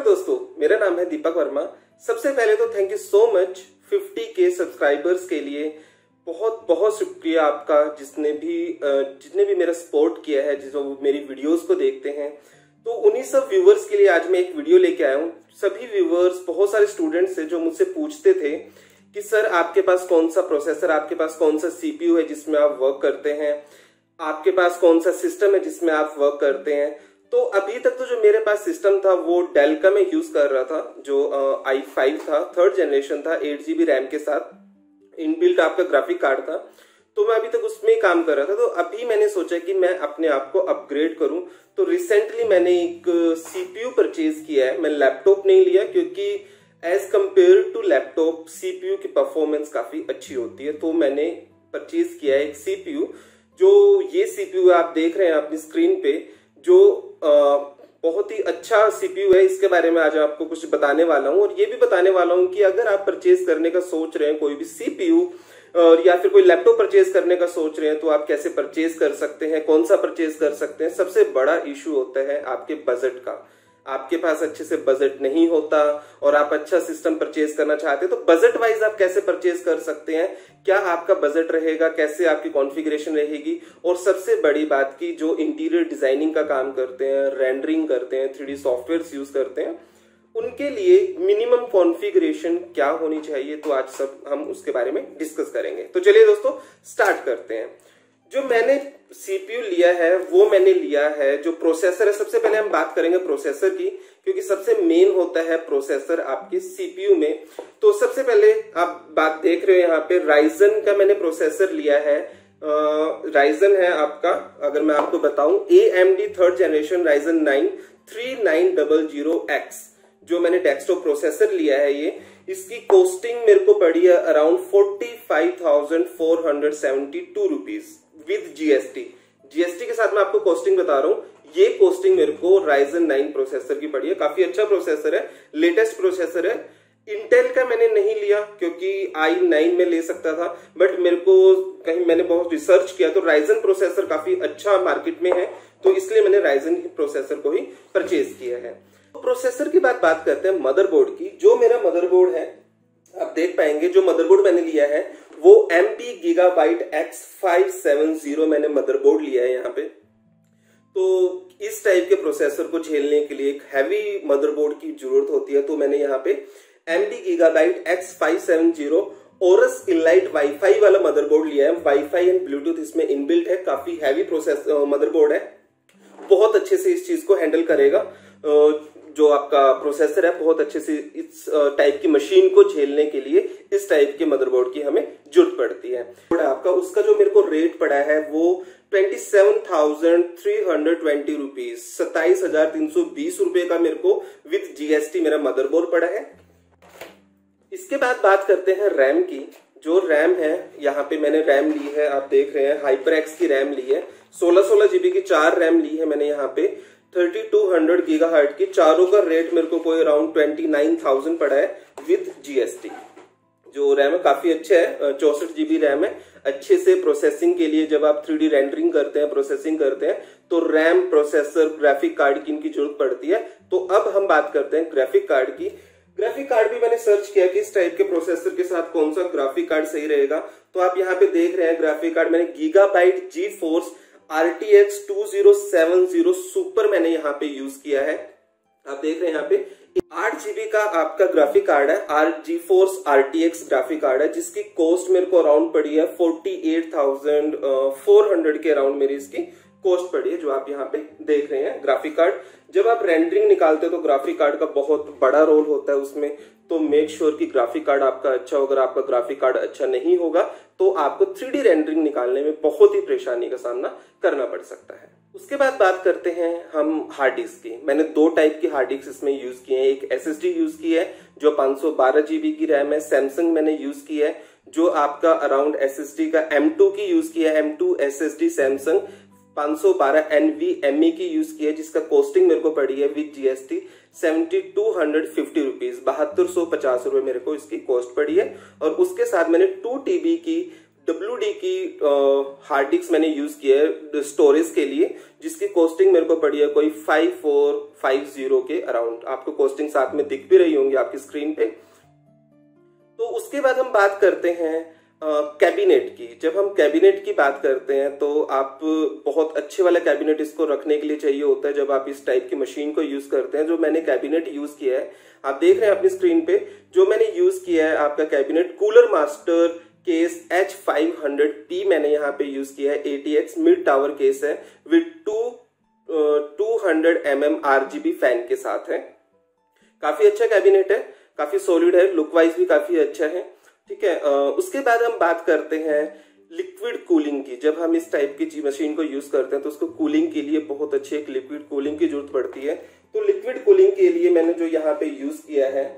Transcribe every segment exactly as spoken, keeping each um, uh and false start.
दोस्तों, मेरा नाम है दीपक वर्मा। सबसे पहले तो thank you so much fifty के सब्सक्राइबर्स के लिए। बहुत बहुत शुक्रिया आपका, जिसने भी जितने भी मेरा सपोर्ट किया है, जो मेरी वीडियोस को देखते हैं। तो उन्हीं सब व्यूवर्स के लिए आज मैं एक वीडियो लेके आया हूँ। सभी व्यूवर्स, बहुत सारे स्टूडेंट्स हैं जो मुझसे पूछते थे कि सर आपके पास कौन सा प्रोसेसर, आपके पास कौन सा सीपीयू है जिसमें आप वर्क करते हैं, आपके पास कौन सा सिस्टम है जिसमें आप वर्क करते हैं। तो अभी तक तो जो मेरे पास सिस्टम था वो डेल का मैं यूज कर रहा था, जो आई फाइव था, थर्ड जनरेशन था, एट जीबी रैम के साथ इनबिल्ट आपका ग्राफिक कार्ड था। तो मैं अभी तक उसमें ही काम कर रहा था। तो अभी मैंने सोचा कि मैं अपने आप को अपग्रेड करूं। तो रिसेंटली मैंने एक सीपीयू परचेज किया है। मैं लैपटॉप नहीं लिया क्योंकि as compared to laptop CPU की परफॉर्मेंस काफी अच्छी होती है। तो मैंने परचेज किया है एक सीपीयू, जो ये सीपीयू आप देख रहे हैं अपनी स्क्रीन पे, जो आ, बहुत ही अच्छा सीपीयू है। इसके बारे में आज आपको कुछ बताने वाला हूं और ये भी बताने वाला हूं कि अगर आप परचेज करने का सोच रहे हैं कोई भी सीपीयू और या फिर कोई लैपटॉप परचेज करने का सोच रहे हैं तो आप कैसे परचेज कर सकते हैं, कौन सा परचेज कर सकते हैं। सबसे बड़ा इशू होता है आपके बजट का। आपके पास अच्छे से बजट नहीं होता और आप अच्छा सिस्टम परचेज करना चाहते हैं, तो बजट वाइज आप कैसे परचेज कर सकते हैं, क्या आपका बजट रहेगा, कैसे आपकी कॉन्फ़िगरेशन रहेगी। और सबसे बड़ी बात की जो इंटीरियर डिजाइनिंग का काम करते हैं, रेंडरिंग करते हैं, थ्री डी सॉफ्टवेयर यूज करते हैं, उनके लिए मिनिमम कॉन्फ़िगरेशन क्या होनी चाहिए। तो आज सब हम उसके बारे में डिस्कस करेंगे। तो चलिए दोस्तों स्टार्ट करते हैं। जो मैंने सीपीयू लिया है वो मैंने लिया है जो प्रोसेसर है। सबसे पहले हम बात करेंगे प्रोसेसर की, क्योंकि सबसे मेन होता है प्रोसेसर आपके सीपीयू में। तो सबसे पहले आप बात देख रहे हो यहाँ पे राइजन का मैंने प्रोसेसर लिया है। राइजन है आपका, अगर मैं आपको बताऊं, A M D third generation Ryzen nine three nine double zero X, जो मैंने डेस्कटॉप प्रोसेसर लिया है। ये इसकी कॉस्टिंग मेरे को पड़ी है around forty five thousand four hundred seventy two rupees with GST. GST के साथ मैं आपको कॉस्टिंग बता रहा हूँ। ये कॉस्टिंग मेरे को राइजन नाइन प्रोसेसर की पड़ी है। काफी अच्छा प्रोसेसर है, लेटेस्ट प्रोसेसर है। इंटेल का मैंने नहीं लिया क्योंकि आई नाइन में ले सकता था, बट मेरे को कहीं मैंने बहुत रिसर्च किया तो राइजन प्रोसेसर काफी अच्छा मार्केट में है, तो इसलिए मैंने राइजन प्रोसेसर को ही परचेज किया है। तो प्रोसेसर की बात बात करते हैं मदरबोर्ड की। जो मेरा मदरबोर्ड है, आप देख पाएंगे जो मदरबोर्ड मैंने लिया है वो M P Gigabyte X five seven zero मैंने मदरबोर्ड लिया है यहाँ पे। तो इस टाइप के प्रोसेसर को झेलने के लिए एक हैवी मदरबोर्ड की जरूरत होती है। तो मैंने यहाँ पे M P Gigabyte X five seven zero Aorus elite wifi वाला मदरबोर्ड लिया है। वाईफाई एंड ब्लूटूथ इसमें इनबिल्ट है। काफी हैवी प्रोसेस मदरबोर्ड है, बहुत अच्छे से इस चीज को हैंडल करेगा। जो आपका प्रोसेसर है बहुत अच्छे से इस टाइप की मशीन को झेलने के लिए इस टाइप के मदरबोर्ड की हमें जरूरत पड़ती है। आपका उसका जो मेरे को रेट पड़ा है वो twenty seven thousand three hundred twenty rupees, सत्ताईस हजार तीन सौ बीस रुपए का मेरे को विद जीएसटी मेरा मदरबोर्ड पड़ा है। इसके बाद बात करते हैं रैम की। जो रैम है, यहाँ पे मैंने रैम ली है, आप देख रहे हैं हाइपर एक्स की रैम ली है। सोलह सोलह जीबी की चार रैम ली है मैंने यहाँ पे, थर्टी टू हंड्रेड गीगाहर्ट्ज की। चारों का रेट मेरे को कोई अराउंड ट्वेंटी नाइन थाउजेंड पड़ा है विद जीएसटी। जो रैम है काफी अच्छा है, चौसठ जीबी रैम है। अच्छे से प्रोसेसिंग के लिए जब आप थ्री डी रेंडरिंग करते हैं, प्रोसेसिंग करते हैं, तो रैम, प्रोसेसर, ग्राफिक कार्ड की इनकी जरूरत पड़ती है। तो अब हम बात करते हैं ग्राफिक कार्ड की। ग्राफिक कार्ड भी मैंने सर्च किया कि इस टाइप के प्रोसेसर के साथ कौन सा ग्राफिक कार्ड सही रहेगा। तो आप यहाँ पे देख रहे हैं ग्राफिक कार्ड मैंने Gigabyte GeForce R T X two zero seven zero super मैंने यहाँ पे यूज किया है। आप देख रहे हैं यहाँ पे आठ जीबी का आपका ग्राफिक कार्ड है, R GeForce R T X graphic card है, जिसकी कॉस्ट मेरे को अराउंड पड़ी है forty eight thousand four hundred के अराउंड मेरी इसकी कॉस्ट पड़ी है, जो आप यहाँ पे देख रहे हैं ग्राफिक कार्ड। जब आप रेंडरिंग निकालते हो तो ग्राफिक कार्ड का बहुत बड़ा रोल होता है उसमें। तो मेक श्योर कि ग्राफिक कार्ड आपका अच्छा हो। अगर आपका ग्राफिक कार्ड अच्छा नहीं होगा तो आपको थ्री डी रेंडरिंग निकालने में बहुत ही परेशानी का सामना करना पड़ सकता है। उसके बाद बात करते हैं हम हार्ड डिस्क की। मैंने दो टाइप की हार्ड डिस्क इसमें यूज किए हैं। एक एसएसडी यूज की है जो पाँच सौ बारह जीबी की रैम है। सैमसंग मैंने यूज की है जो आपका अराउंड एसएसडी का एम टू की यूज किया है। एम टू एसएसडी सैमसंग पाँच सौ बारह एनवीएमई की यूज की है, जिसका कॉस्टिंग मेरे को पड़ी है with GST seventy two hundred fifty rupees, बहत्तर सौ पचास रुपए मेरे को इसकी कॉस्ट पड़ी है। और उसके साथ मैंने टू टीबी की डब्ल्यू डी की हार्ड डिस्क मैंने यूज किया है स्टोरेज के लिए, जिसकी कॉस्टिंग मेरे को पड़ी है कोई फाइव फोर फाइव जीरो के अराउंड। आपको कॉस्टिंग साथ में दिख भी रही होंगी आपकी स्क्रीन पे। तो उसके बाद हम बात करते हैं कैबिनेट की। जब हम कैबिनेट की बात करते हैं तो आप बहुत अच्छे वाला कैबिनेट इसको रखने के लिए चाहिए होता है जब आप इस टाइप की मशीन को यूज करते हैं। जो मैंने कैबिनेट यूज किया है आप देख रहे हैं अपनी स्क्रीन पे, जो मैंने यूज किया है आपका cabinet cooler master case H five hundred P मैंने यहाँ पे यूज किया है। एटीएक्स मिड टावर केस है with two two hundred M M RGB fan के साथ है। काफी अच्छा कैबिनेट है, काफी सॉलिड है, लुक वाइज भी काफी अच्छा है। ठीक है, आ, उसके बाद हम बात करते हैं लिक्विड कूलिंग की। जब हम इस टाइप की मशीन को यूज करते हैं तो उसको कूलिंग के लिए बहुत अच्छी एक लिक्विड कूलिंग की जरूरत पड़ती है। तो लिक्विड कूलिंग के लिए मैंने जो यहाँ पे यूज किया है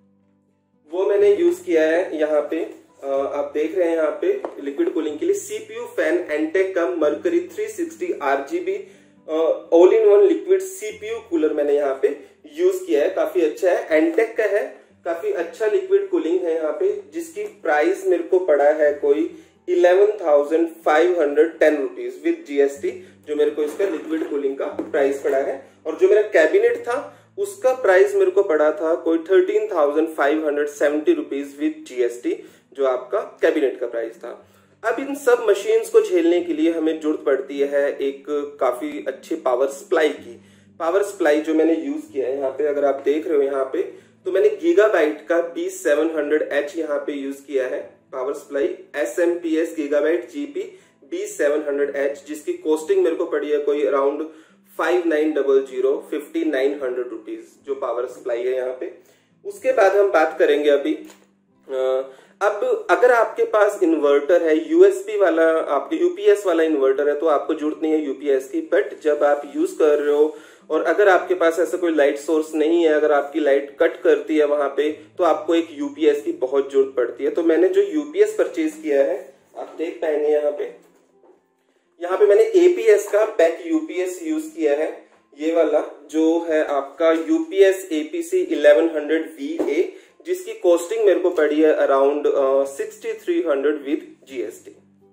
वो मैंने यूज किया है यहाँ पे, आ, आप देख रहे हैं यहाँ पे लिक्विड कूलिंग के लिए सीपीयू फैन एंटेक का Mercury three sixty RGB all in one liquid CPU cooler मैंने यहाँ पे यूज किया है। काफी अच्छा है, एंटेक का है, काफी अच्छा लिक्विड कूलिंग है यहाँ पे, जिसकी प्राइस मेरे को पड़ा है कोई eleven thousand five hundred ten rupees with GST, जो मेरे को इसका लिक्विड कूलिंग का प्राइस पड़ा है। और जो मेरा कैबिनेट था उसका प्राइस मेरे को पड़ा था कोई thirteen thousand five hundred seventy rupees with GST, जो आपका कैबिनेट का प्राइस था। अब इन सब मशीन्स को झेलने के लिए हमें जरूरत पड़ती है एक काफी अच्छे पावर सप्लाई की। पावर सप्लाई जो मैंने यूज किया है यहाँ पे, अगर आप देख रहे हो यहाँ पे, तो मैंने गीगाबाइट का बी सेवन हंड्रेड एच यहाँ पे यूज किया है power supply, S M P S Gigabyte GP B seven hundred H, जिसकी कॉस्टिंग मेरे को पड़ी है कोई around five nine double zero fifty nine hundred rupees, जो पावर सप्लाई है यहाँ पे। उसके बाद हम बात करेंगे अभी आ, अब अगर आपके पास इन्वर्टर है यूएसबी वाला, आपके यूपीएस वाला इन्वर्टर है, तो आपको जरूरत नहीं है यूपीएस की। बट जब आप यूज कर रहे हो और अगर आपके पास ऐसा कोई लाइट सोर्स नहीं है, अगर आपकी लाइट कट करती है वहां पे, तो आपको एक यूपीएस की बहुत जरूरत पड़ती है। तो मैंने जो यूपीएस परचेज किया है आप देख पाएंगे यहाँ पे, यहाँ पे मैंने एपीएस का बैक यूपीएस यूज किया है। ये वाला जो है आपका UPS APC eleven hundred V A, जिसकी कॉस्टिंग मेरे को पड़ी है around sixty three hundred with GST.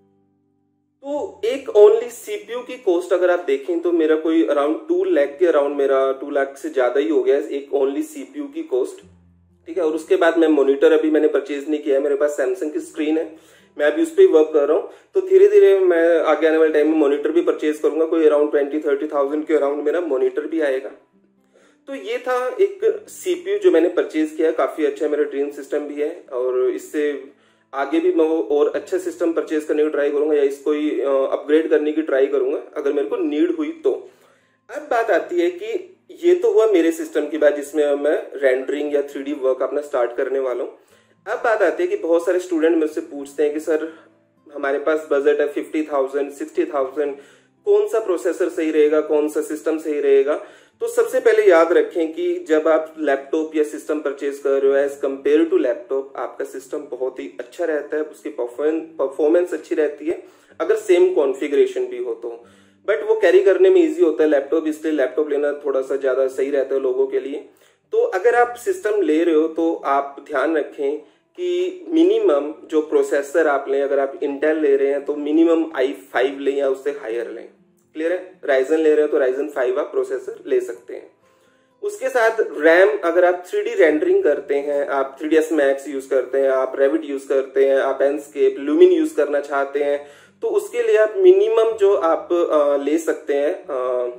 तो एक ओनली सीपीयू की कॉस्ट अगर आप देखें तो मेरा कोई अराउंड टू लाख के अराउंड, मेरा टू लाख से ज्यादा ही हो गया एक ओनली सीपीयू की कॉस्ट। ठीक है, और उसके बाद मैं मॉनिटर अभी मैंने परचेज नहीं किया है, मेरे पास सैमसंग की स्क्रीन है, मैं अभी उस पर वर्क कर रहा हूँ। तो धीरे धीरे मैं आगे आने वाले टाइम में मॉनिटर भी परचेज करूंगा, कोई अराउंड ट्वेंटी थर्टी थाउजेंड के अराउंड मेरा मॉनिटर भी आएगा। तो ये था एक सीपीयू जो मैंने परचेज किया, काफी अच्छा मेरा ड्रीम सिस्टम भी है, और इससे आगे भी मैं और अच्छा सिस्टम परचेज करने की ट्राई करूंगा या इसको ही अपग्रेड करने की ट्राई करूंगा अगर मेरे को नीड हुई तो। अब बात आती है कि ये तो हुआ मेरे सिस्टम की बात जिसमें मैं रेंडरिंग या थ्री डी वर्क अपना स्टार्ट करने वाला हूँ। अब बात आती है कि बहुत सारे स्टूडेंट मुझसे पूछते हैं कि सर हमारे पास बजट है फिफ्टी थाउजेंड सिक्सटी थाउजेंड, कौन सा प्रोसेसर सही रहेगा, कौन सा सिस्टम सही रहेगा। तो सबसे पहले याद रखें कि जब आप लैपटॉप या सिस्टम परचेज कर रहे हो एज कम्पेयर टू लैपटॉप, आपका सिस्टम बहुत ही अच्छा रहता है, उसकी परफॉर्मेंस अच्छी रहती है अगर सेम कॉन्फ़िगरेशन भी हो तो। बट वो कैरी करने में इजी होता है लैपटॉप, इसलिए लैपटॉप लेना थोड़ा सा ज्यादा सही रहता है लोगों के लिए। तो अगर आप सिस्टम ले रहे हो तो आप ध्यान रखें कि मिनिमम जो प्रोसेसर आप लें, अगर आप इंटेल ले रहे हैं तो मिनिमम आई फाइव लें या उससे हायर लें। क्लियर है, राइजन ले रहे हो तो राइजन फाइव आप प्रोसेसर ले सकते हैं। उसके साथ रैम, अगर आप थ्री डी रेंडरिंग करते हैं, आप three D S max use करते हैं, आप रेविट यूज करते हैं, आप एनस्केप लुमिन यूज करना चाहते हैं, तो उसके लिए आप मिनिमम जो आप आ, ले सकते हैं,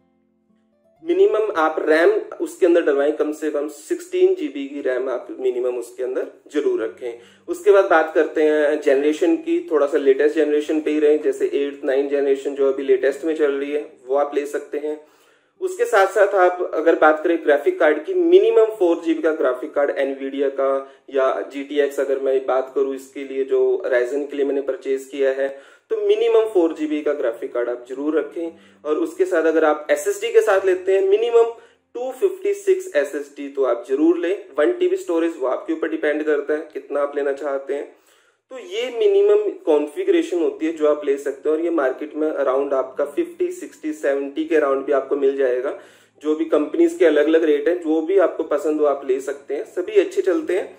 मिनिमम आप रैम उसके अंदर डलवाएं, कम से कम सिक्सटीन जीबी की रैम आप मिनिमम उसके अंदर जरूर रखें। उसके बाद बात करते हैं जनरेशन की, थोड़ा सा लेटेस्ट जनरेशन पे ही रहे, जैसे एट नाइन जनरेशन जो अभी लेटेस्ट में चल रही है वो आप ले सकते हैं। उसके साथ साथ आप अगर बात करें ग्राफिक कार्ड की, मिनिमम फोर जीबी का ग्राफिक कार्ड एनवीडिया का या जीटीएक्स, अगर मैं बात करूं इसके लिए जो राइजन के लिए मैंने परचेज किया है, तो मिनिमम फोर जीबी का ग्राफिक कार्ड आप जरूर रखें। और उसके साथ अगर आप एसएसडी के साथ लेते हैं minimum two fifty six SSD तो आप जरूर लें। वन टीबी स्टोरेज वो आपके ऊपर डिपेंड करता है कितना आप लेना चाहते हैं। तो ये मिनिमम कॉन्फ़िगरेशन होती है जो आप ले सकते हैं, और ये मार्केट में अराउंड आपका फिफ्टी सिक्सटी सेवेंटी के अराउंड भी आपको मिल जाएगा। जो भी कंपनीज के अलग अलग रेट है, जो भी आपको पसंद हो आप ले सकते हैं, सभी अच्छे चलते हैं।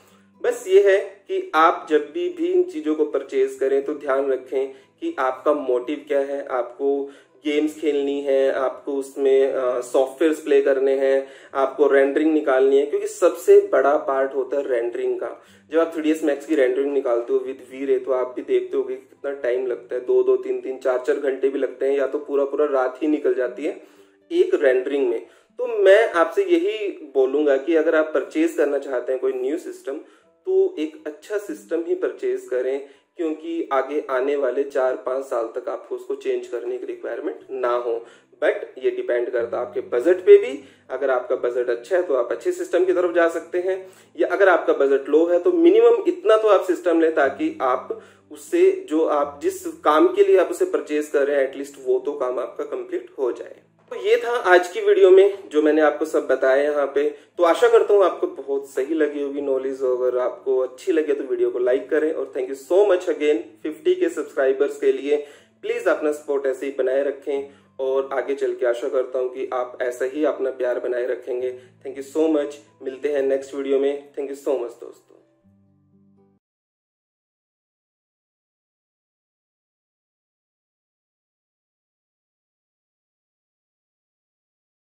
बस ये है कि आप जब भी भी इन चीज़ों को परचेज करें तो ध्यान रखें कि आपका मोटिव क्या है। आपको गेम्स खेलनी है, आपको उसमें सॉफ्टवेयर्स प्ले करने हैं, आपको रेंडरिंग निकालनी है, क्योंकि सबसे बड़ा पार्ट होता है रेंडरिंग का। जब आप थ्री डी एस मैक्स की रेंडरिंग निकालते हो विद वी रे, तो आप भी देखते हो कि कितना टाइम लगता है, दो दो तीन तीन चार चार घंटे भी लगते हैं, या तो पूरा पूरा रात ही निकल जाती है एक रेंडरिंग में। तो मैं आपसे यही बोलूंगा कि अगर आप परचेज करना चाहते हैं कोई न्यू सिस्टम, तो एक अच्छा सिस्टम ही परचेज करें, क्योंकि आगे आने वाले चार पांच साल तक आपको उसको चेंज करने की रिक्वायरमेंट ना हो। बट ये डिपेंड करता है आपके बजट पे भी। अगर आपका बजट अच्छा है तो आप अच्छे सिस्टम की तरफ जा सकते हैं, या अगर आपका बजट लो है तो मिनिमम इतना तो आप सिस्टम लें ताकि आप उससे जो आप जिस काम के लिए आप उसे परचेज कर रहे हैं एटलीस्ट वो तो काम आपका कंप्लीट हो जाए। तो ये था आज की वीडियो में जो मैंने आपको सब बताया यहाँ पे। तो आशा करता हूँ आपको बहुत सही लगी होगी नॉलेज। अगर आपको अच्छी लगे तो वीडियो को लाइक करें, और thank you so much again fifty के सब्सक्राइबर्स के लिए। प्लीज अपना सपोर्ट ऐसे ही बनाए रखें, और आगे चल के आशा करता हूँ कि आप ऐसा ही अपना प्यार बनाए रखेंगे। थैंक यू सो मच, मिलते हैं नेक्स्ट वीडियो में। थैंक यू सो मच दोस्तों।